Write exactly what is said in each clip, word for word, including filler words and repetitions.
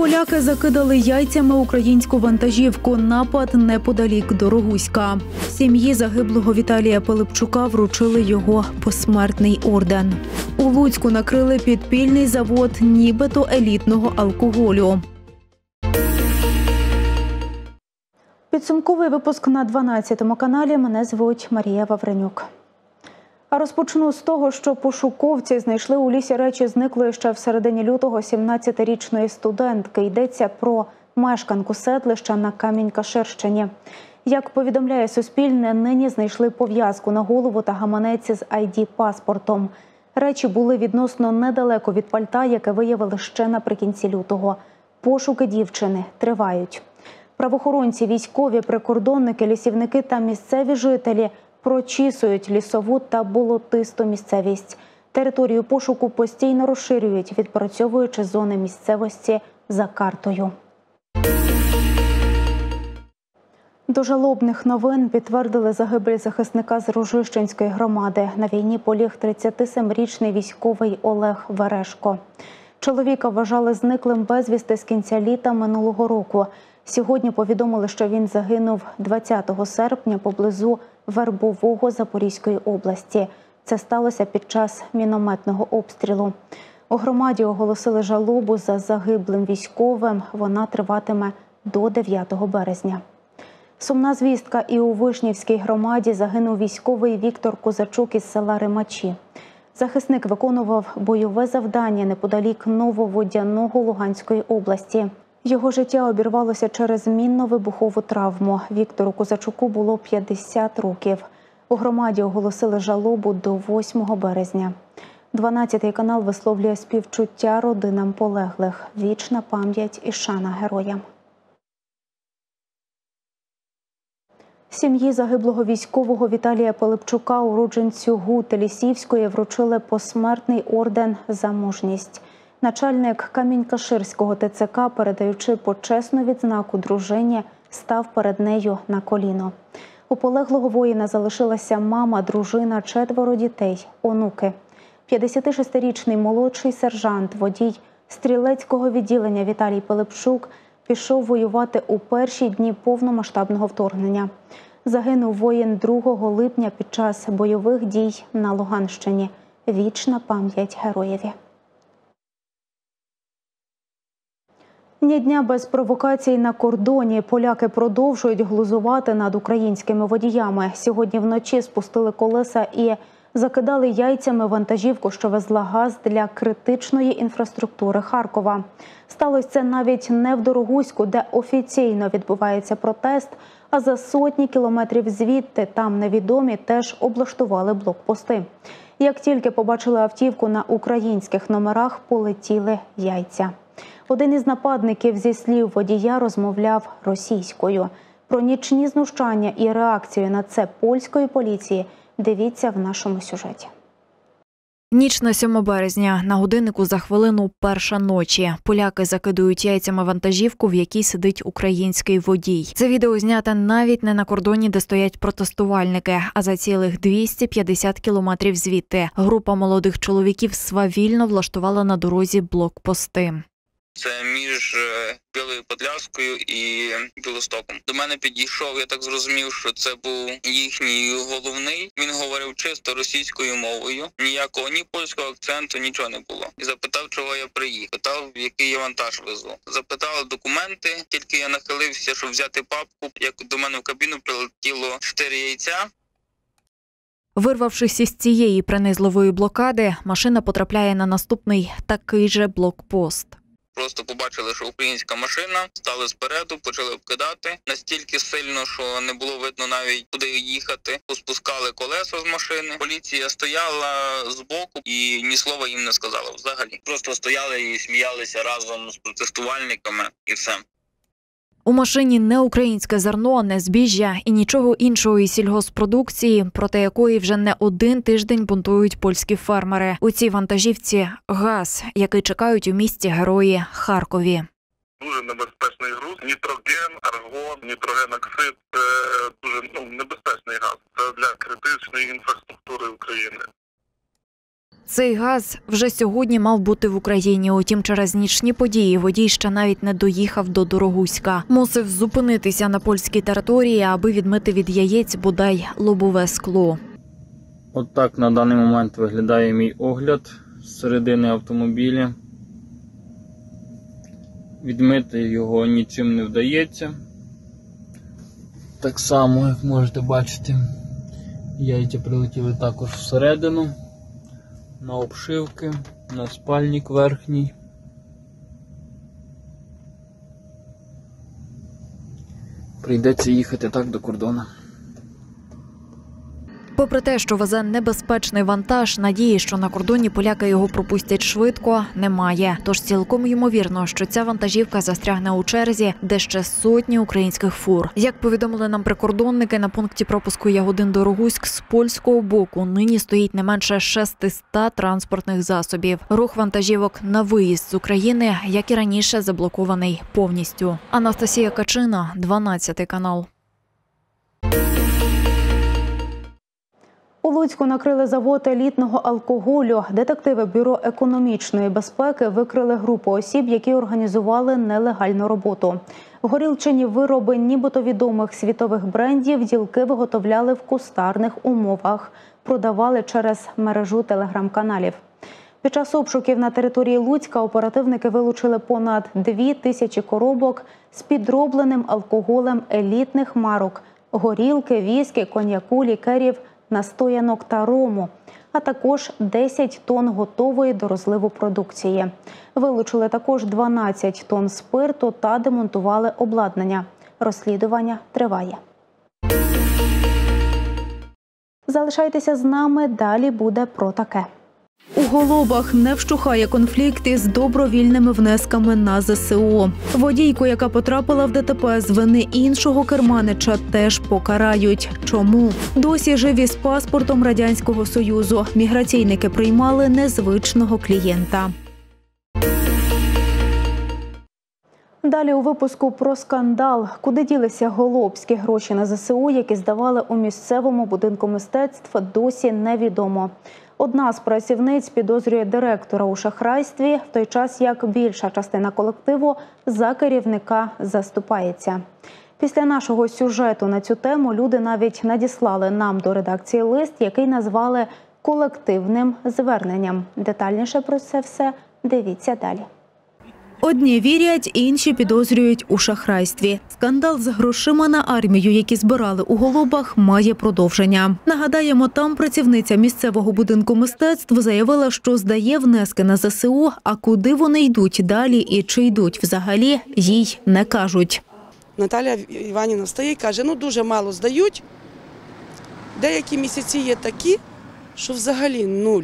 Поляки закидали яйцями українську вантажівку. Напад неподалік Дорогуська. Сім'ї загиблого Віталія Пилипчука вручили його посмертний орден. У Луцьку накрили підпільний завод нібито елітного алкоголю. Підсумковий випуск на дванадцятому каналі. Мене звуть Марія Вавренюк. А розпочну з того, що пошуковці знайшли у лісі речі зниклої ще в середині лютого сімнадцятирічної студентки. Йдеться про мешканку селища на Камінь-Каширщині. Як повідомляє Суспільне, нині знайшли пов'язку на голову та гаманець з ай ді-паспортом. Речі були відносно недалеко від пальта, яке виявили ще наприкінці лютого. Пошуки дівчини тривають. Правоохоронці, військові, прикордонники, лісівники та місцеві жителі прочісують лісову та болотисту місцевість. Територію пошуку постійно розширюють, відпрацьовуючи зони місцевості за картою. До жалобних новин підтвердили загибель захисника з Рожищенської громади. На війні поліг тридцятисемирічний військовий Олег Верешко. Чоловіка вважали зниклим безвісти з кінця літа минулого року. Сьогодні повідомили, що він загинув двадцятого серпня поблизу Вербового Запорізької області. Це сталося під час мінометного обстрілу. У громаді оголосили жалобу за загиблим військовим. Вона триватиме до дев'ятого березня. Сумна звістка: і у Вишнівській громаді загинув військовий Віктор Козачук із села Римачі. Захисник виконував бойове завдання неподалік Нововодяного Луганської області. Його життя обірвалося через мінно-вибухову травму. Віктору Козачуку було п'ятдесят років. У громаді оголосили жалобу до восьмого березня. дванадцятий канал висловлює співчуття родинам полеглих. Вічна пам'ять і шана героям. Сім'ї загиблого військового Віталія Пилипчука, уродженцю Гути Лісівської, вручили посмертний орден за мужність. Начальник Камінь-Каширського те це ка, передаючи почесну відзнаку дружині, став перед нею на коліно. У полеглого воїна залишилася мама, дружина, четверо дітей, онуки. п'ятдесятишестирічний молодший сержант, водій стрілецького відділення Віталій Пилипчук пішов воювати у перші дні повномасштабного вторгнення. Загинув воїн другого липня під час бойових дій на Луганщині. Вічна пам'ять героєві. Ні дня без провокацій на кордоні. Поляки продовжують глузувати над українськими водіями. Сьогодні вночі спустили колеса і закидали яйцями вантажівку, що везла газ для критичної інфраструктури Харкова. Сталося це навіть не в Дорогуську, де офіційно відбувається протест, а за сотні кілометрів звідти, там невідомі, теж облаштували блокпости. Як тільки побачили автівку на українських номерах, полетіли яйця. Один із нападників, зі слів водія, розмовляв російською. Про нічні знущання і реакцію на це польської поліції дивіться в нашому сюжеті. Ніч на сьоме березня. На годиннику за хвилину перша ночі. Поляки закидують яйцями вантажівку, в якій сидить український водій. Це відео знято навіть не на кордоні, де стоять протестувальники, а за цілих двісті п'ятдесят кілометрів звідти. Група молодих чоловіків свавільно влаштувала на дорозі блокпости. Це між Білою Подляскою і Білостоком. До мене підійшов, я так зрозумів, що це був їхній головний. Він говорив чисто російською мовою. Ніякого ні польського акценту, нічого не було. І запитав, чого я приїхав. Питав, який я вантаж везу. Запитали документи, тільки я нахилився, щоб взяти папку. Як до мене в кабіну прилетіло чотири яйця. Вирвавшись із цієї принизливої блокади, машина потрапляє на наступний такий же блокпост. Просто побачили, що українська машина, стали спереду, почали обкидати. Настільки сильно, що не було видно навіть куди їхати. Поспускали колеса з машини. Поліція стояла збоку і ні слова їм не сказала взагалі. Просто стояли і сміялися разом з протестувальниками і все. У машині не українське зерно, не збіжжя і нічого іншого із сільгоспродукції, проти якої вже не один тиждень бунтують польські фермери. У цій вантажівці газ, який чекають у місті герої Харкові. Дуже небезпечний груз. Нітроген, аргон, нітрогеноксид – це дуже ну, небезпечний газ. Це для критичної інфраструктури України. Цей газ вже сьогодні мав бути в Україні, утім через нічні події водій ще навіть не доїхав до Дорогуська. Мусив зупинитися на польській території, аби відмити від яєць бодай лобове скло. От так на даний момент виглядає мій огляд з середини автомобіля. Відмити його нічим не вдається. Так само, як можете бачити, яйця прилетіли також всередину, на обшивки, на спальник верхній. Прийдеться їхати так до кордону. Попри те, що везе небезпечний вантаж, надії, що на кордоні поляки його пропустять швидко, немає. Тож цілком ймовірно, що ця вантажівка застрягне у черзі, де ще сотні українських фур. Як повідомили нам прикордонники, на пункті пропуску Ягодин-Дорогуськ з польського боку нині стоїть не менше шестисот транспортних засобів. Рух вантажівок на виїзд з України, як і раніше, заблокований повністю. Анастасія Качина, дванадцятий канал. У Луцьку накрили завод елітного алкоголю. Детективи Бюро економічної безпеки викрили групу осіб, які організували нелегальну роботу. Горілчані вироби нібито відомих світових брендів ділки виготовляли в кустарних умовах, продавали через мережу телеграм-каналів. Під час обшуків на території Луцька оперативники вилучили понад дві тисячі коробок з підробленим алкоголем елітних марок – горілки, віскі, коньяку, лікерів, настоянок та рому, а також десять тонн готової до розливу продукції. Вилучили також дванадцять тонн спирту та демонтували обладнання. Розслідування триває. Залишайтеся з нами, далі буде про таке. У Голобах не вщухає конфлікт із добровільними внесками на зе се о. Водійку, яка потрапила в де те пе з вини іншого керманича, теж покарають. Чому? Досі живі з паспортом Радянського Союзу. Міграційники приймали незвичного клієнта. Далі у випуску про скандал. Куди ділися голобські гроші на зе се о, які здавали у місцевому будинку мистецтв, досі невідомо. Одна з працівниць підозрює директора у шахрайстві, в той час як більша частина колективу за керівника заступається. Після нашого сюжету на цю тему люди навіть надіслали нам до редакції лист, який назвали колективним зверненням. Детальніше про це все дивіться далі. Одні вірять, інші підозрюють у шахрайстві. Скандал з грошима на армію, які збирали у Голобах, має продовження. Нагадаємо, там працівниця місцевого будинку мистецтв заявила, що здає внески на зе се о, а куди вони йдуть далі і чи йдуть взагалі, їй не кажуть. Наталя Іванівна встає і каже, ну дуже мало здають. Деякі місяці є такі, що взагалі нуль.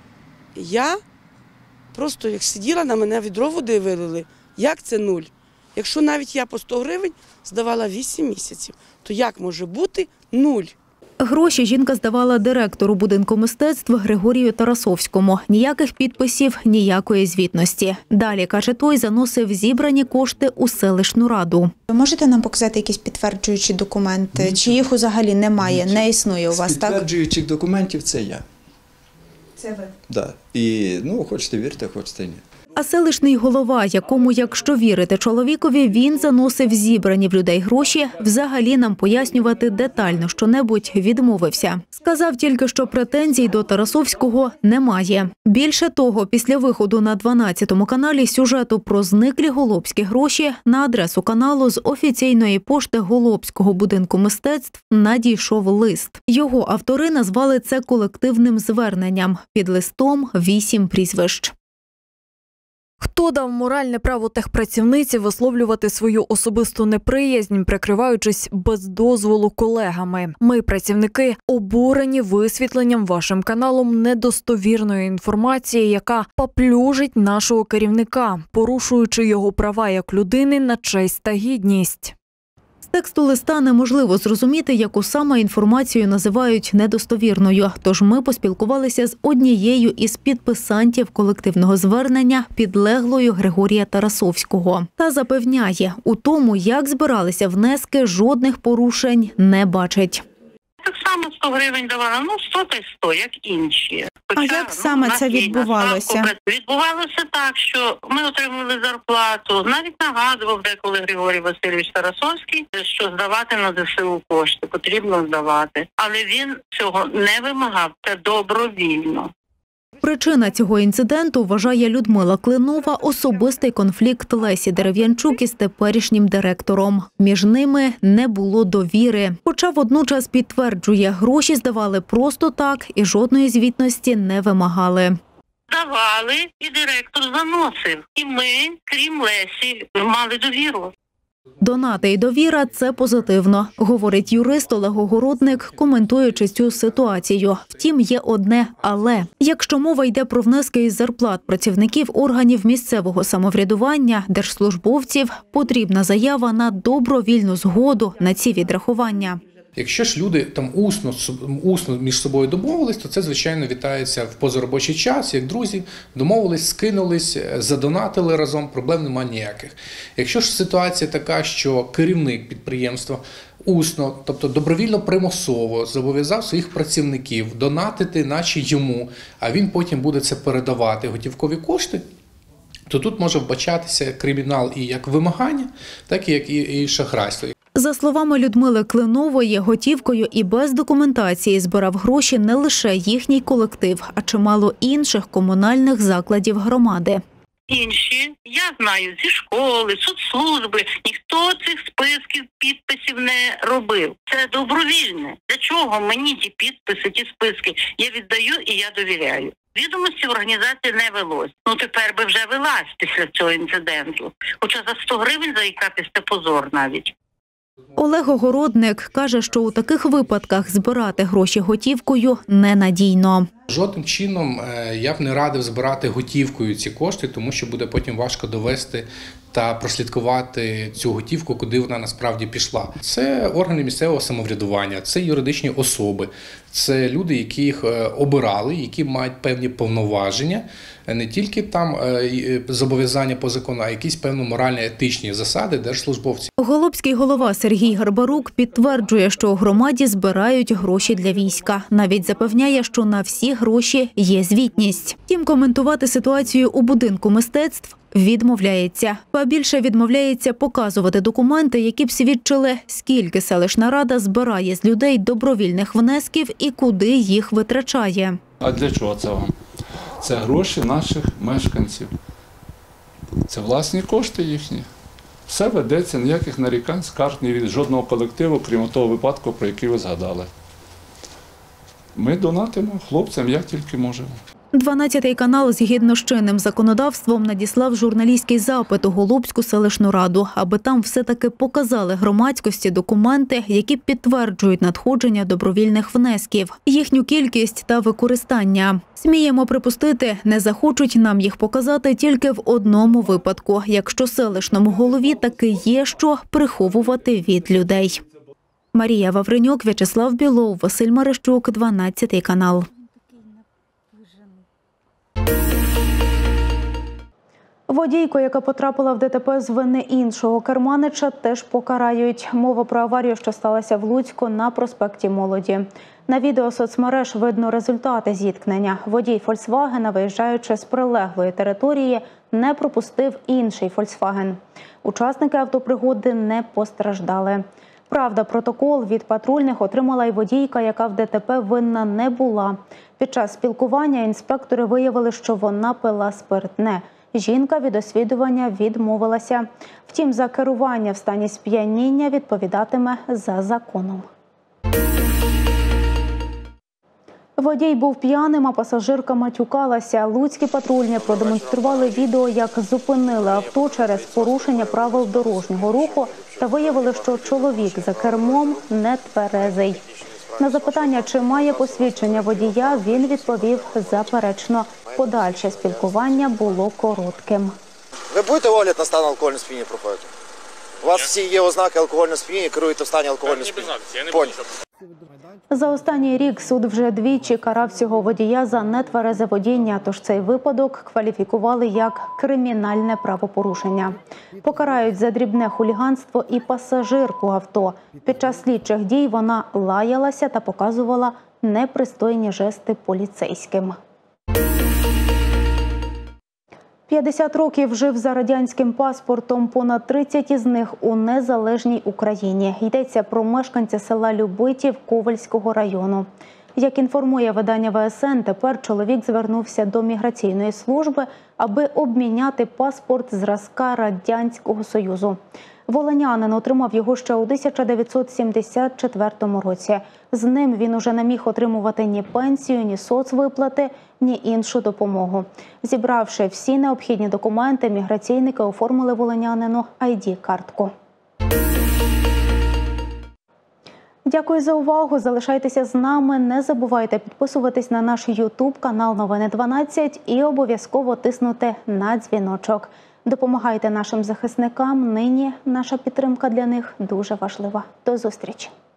Я просто як сиділа, на мене відро води вилили. Як це нуль? Якщо навіть я по сто гривень здавала вісім місяців, то як може бути нуль? Гроші жінка здавала директору будинку мистецтв Григорію Тарасовському. Ніяких підписів, ніякої звітності. Далі, каже той, заносив зібрані кошти у селищну раду. Ви можете нам показати якісь підтверджуючі документи? Нічого. Чи їх взагалі немає, Нічого. не існує у вас, З підтверджуючих так? документів це я. Це ви? Да. І, ну, хочете вірте, хочете ні. А селищний голова, якому, якщо вірити чоловікові, він заносив зібрані в людей гроші, взагалі нам пояснювати детально що-небудь відмовився. Сказав тільки, що претензій до Тарасовського немає. Більше того, після виходу на дванадцятому каналі сюжету про зниклі голобські гроші на адресу каналу з офіційної пошти Голобського будинку мистецтв надійшов лист. Його автори назвали це колективним зверненням. Під листом вісім прізвищ. Хто дав моральне право техпрацівниці висловлювати свою особисту неприязнь, прикриваючись без дозволу колегами? Ми, працівники, обурені висвітленням вашим каналом недостовірної інформації, яка поплюжить нашого керівника, порушуючи його права як людини на честь та гідність. З тексту листа неможливо зрозуміти, яку саме інформацію називають недостовірною. Тож ми поспілкувалися з однією із підписантів колективного звернення, підлеглою Григорія Тарасовського. Та запевняє, у тому, як збиралися внески, жодних порушень не бачить. Так само сто гривень давала, ну сто та й сто, як інші. А як саме це відбувалося? Відбувалося так, що ми отримували зарплату, навіть нагадував деколи Григорій Васильович Тарасовський, що здавати на ЗСУ кошти, потрібно здавати. Але він цього не вимагав, це добровільно. Причина цього інциденту, вважає Людмила Клинова, особистий конфлікт Лесі Дерев'янчук із теперішнім директором. Між ними не було довіри. Хоча водночас підтверджує, гроші здавали просто так і жодної звітності не вимагали. Давали, і директор заносив. І ми, крім Лесі, мали довіру. Донати і довіра – це позитивно, говорить юрист Олег Огородник, коментуючи цю ситуацію. Втім, є одне «але». Якщо мова йде про внески із зарплат працівників органів місцевого самоврядування, держслужбовців, потрібна заява на добровільну згоду на ці відрахування. Якщо ж люди там усно, усно між собою домовились, то це, звичайно, вітається в позаробочий час, як друзі, домовились, скинулись, задонатили разом, проблем немає ніяких. Якщо ж ситуація така, що керівник підприємства усно, тобто добровільно примусово зобов'язав своїх працівників донатити наче йому, а він потім буде це передавати готівкові кошти, то тут може вбачатися кримінал і як вимагання, так і як і, і шахрайство. За словами Людмили Клинової, готівкою і без документації збирав гроші не лише їхній колектив, а чимало інших комунальних закладів громади. Інші, я знаю, зі школи, соцслужби, ніхто цих списків, підписів не робив. Це добровільне. Для чого мені ті підписи, ті списки? Я віддаю і я довіряю. Відомості в організації не велось. Ну тепер би вже велась після цього інциденту. Хоча за сто гривень заїкатись – це позор навіть. Олег Огородник каже, що у таких випадках збирати гроші готівкою ненадійно. Жодним чином я б не радив збирати готівкою ці кошти, тому що буде потім важко довести та прослідкувати цю готівку, куди вона насправді пішла. Це органи місцевого самоврядування, це юридичні особи, це люди, які їх обирали, які мають певні повноваження, не тільки там зобов'язання по закону, а якісь певні морально-етичні засади держслужбовців. Голобський голова Сергій Гарбарук підтверджує, що у громаді збирають гроші для війська. Навіть запевняє, що на всі гроші є звітність. Втім, коментувати ситуацію у будинку мистецтв відмовляється. Ба більше відмовляється показувати документи, які б свідчили, скільки селищна рада збирає з людей добровільних внесків і куди їх витрачає. А для чого це вам? Це гроші наших мешканців. Це власні кошти їхні. Все ведеться, ніяких нарікань, скарг ні від жодного колективу, крім того випадку, про який ви згадали. Ми донатимо хлопцям, як тільки можемо. дванадцятий канал згідно з чинним законодавством надіслав журналістський запит у Голубську селищну раду, аби там все-таки показали громадськості документи, які підтверджують надходження добровільних внесків, їхню кількість та використання. Сміємо припустити, не захочуть нам їх показати тільки в одному випадку, якщо селищному голові таки є що приховувати від людей. Марія Вавренюк, В'ячеслав Білов, Василь Марищук, дванадцятий канал. Водійку, яка потрапила в ДТП з вини іншого керманича, теж покарають. Мова про аварію, що сталася в Луцьку на проспекті Молоді. На відео соцмереж видно результати зіткнення. Водій «Фольксвагена», виїжджаючи з прилеглої території, не пропустив інший «Фольксваген». Учасники автопригоди не постраждали. Правда, протокол від патрульних отримала й водійка, яка в ДТП винна не була. Під час спілкування інспектори виявили, що вона пила спиртне. Жінка від освідування відмовилася. Втім, за керування в стані сп'яніння відповідатиме за законом. Водій був п'яним, а пасажирка матюкалася. Луцькі патрульні продемонстрували відео, як зупинили авто через порушення правил дорожнього руху та виявили, що чоловік за кермом не тверезий. На запитання, чи має посвідчення водія, він відповів заперечно. Подальше спілкування було коротким. Ви будете огляд на стан алкогольного сп'яніння проходити? У вас всі є ознаки алкогольного сп'яніння, керуєте в стані алкогольного сп'яніння? Понял. За останній рік суд вже двічі карав цього водія за нетверезе водіння, тож цей випадок кваліфікували як кримінальне правопорушення. Покарають за дрібне хуліганство і пасажирку авто. Під час слідчих дій вона лаялася та показувала непристойні жести поліцейським. п'ятдесят років жив за радянським паспортом, понад тридцять із них у незалежній Україні. Йдеться про мешканця села Любитів Ковельського району. Як інформує видання В С Н, тепер чоловік звернувся до міграційної служби, аби обміняти паспорт зразка Радянського Союзу. Волинянин отримав його ще у тисяча дев'ятсот сімдесят четвертому році. З ним він уже не міг отримувати ні пенсію, ні соцвиплати, ні іншу допомогу. Зібравши всі необхідні документи, міграційники оформили волинянину ай ді-картку. Дякую за увагу. Залишайтеся з нами. Не забувайте підписуватись на наш ютуб-канал Новини дванадцять і обов'язково тиснути на дзвіночок. Допомагайте нашим захисникам. Нині наша підтримка для них дуже важлива. До зустрічі!